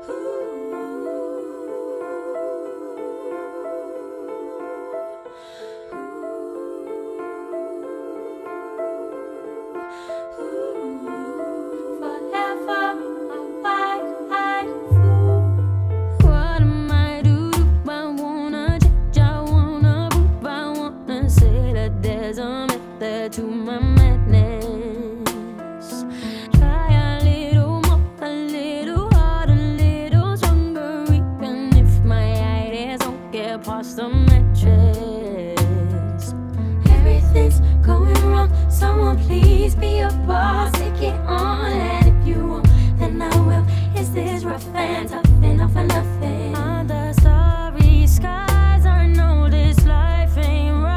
To my madness, try a little more, a little harder, a little stronger, even if my ideas don't get past the mattress. Everything's going wrong, someone please be a boss, take it on, and if you won't, then I will. Is this rough and tough enough for nothing? Under starry skies, I know this life ain't right.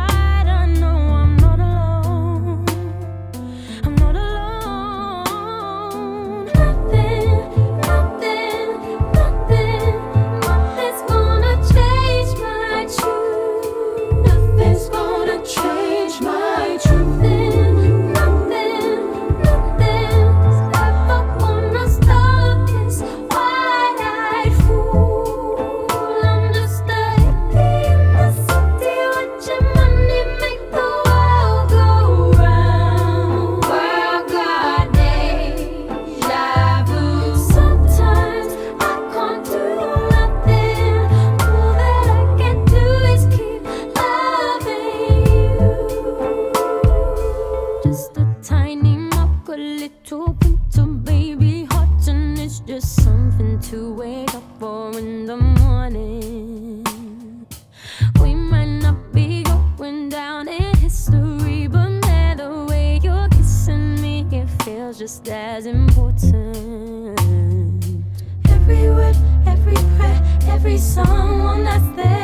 Just a tiny mock, a little bit of baby heart, and it's just something to wake up for in the morning. We might not be going down in history, but man, the way you're kissing me, it feels just as important. Every word, every prayer, every song, one that's there.